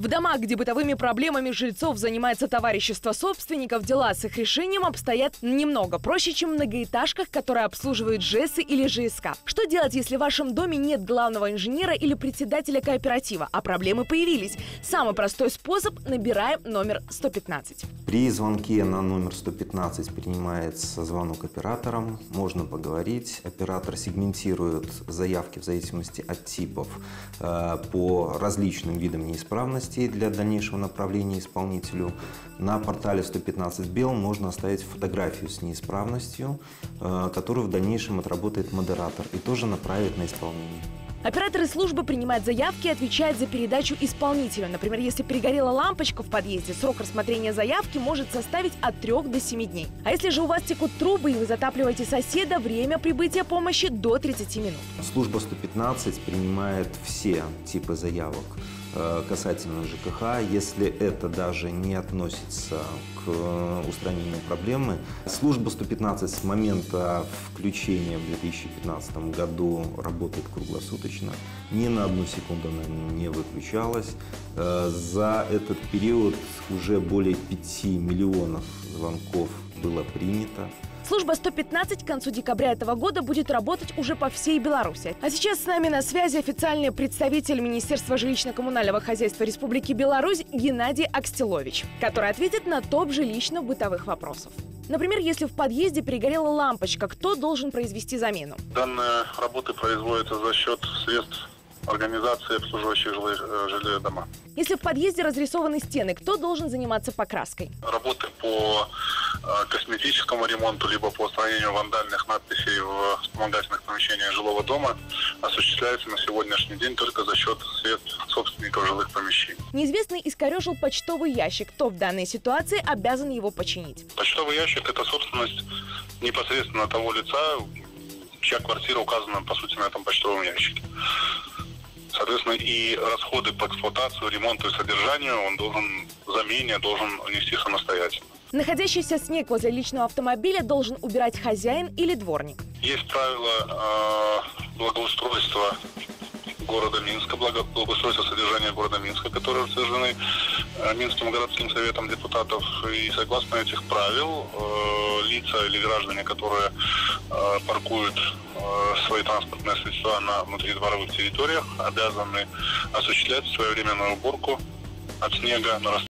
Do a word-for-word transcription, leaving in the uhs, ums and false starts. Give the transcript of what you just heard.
В домах, где бытовыми проблемами жильцов занимается товарищество собственников, дела с их решением обстоят немного проще, чем в многоэтажках, которые обслуживают ЖЭСы или ЖСК. Что делать, если в вашем доме нет главного инженера или председателя кооператива, а проблемы появились? Самый простой способ – набираем номер сто пятнадцать. При звонке на номер сто пятнадцать принимается звонок оператором, можно поговорить. Оператор сегментирует заявки в зависимости от типов э, по различным видам неисправности для дальнейшего направления исполнителю. На портале сто пятнадцать Бел можно оставить фотографию с неисправностью, э, которую в дальнейшем отработает модератор и тоже направит на исполнение. Операторы службы принимают заявки и отвечают за передачу исполнителю. Например, если перегорела лампочка в подъезде, срок рассмотрения заявки может составить от трёх до семи дней. А если же у вас текут трубы и вы затапливаете соседа, время прибытия помощи до тридцати минут. Служба сто пятнадцать принимает все типы заявок касательно ЖКХ, если это даже не относится к устранению проблемы. Служба сто пятнадцать с момента включения в две тысячи пятнадцатом году работает круглосуточно. Ни на одну секунду она не выключалась. За этот период уже более пяти миллионов звонков было принято. Служба сто пятнадцать к концу декабря этого года будет работать уже по всей Беларуси. А сейчас с нами на связи официальный представитель Министерства жилищно-коммунального хозяйства Республики Беларусь Геннадий Акстелович, который ответит на топ жилищно-бытовых вопросов. Например, если в подъезде перегорела лампочка, кто должен произвести замену? Данные работы производятся за счет средств организации, обслуживающих жилые, жилые дома. Если в подъезде разрисованы стены, кто должен заниматься покраской? Работы по косметическому ремонту, либо по устранению вандальных надписей в вспомогательных помещениях жилого дома осуществляется на сегодняшний день только за счет средств собственников жилых помещений. Неизвестный искорежил почтовый ящик. Кто в данной ситуации обязан его починить? Почтовый ящик – это собственность непосредственно того лица, чья квартира указана, по сути, на этом почтовом ящике. Соответственно, и расходы по эксплуатацию, ремонту и содержанию он должен, замене должен нести самостоятельно. Находящийся снег возле личного автомобиля должен убирать хозяин или дворник. Есть правила э, благоустройства города Минска, благо, благоустройства содержания города Минска, которые утверждены э, Минским городским советом депутатов. И согласно этих правил э, лица или граждане, которые э, паркуют э, свои транспортные средства на внутридворовых территориях, обязаны осуществлять своевременную уборку от снега на расстоянии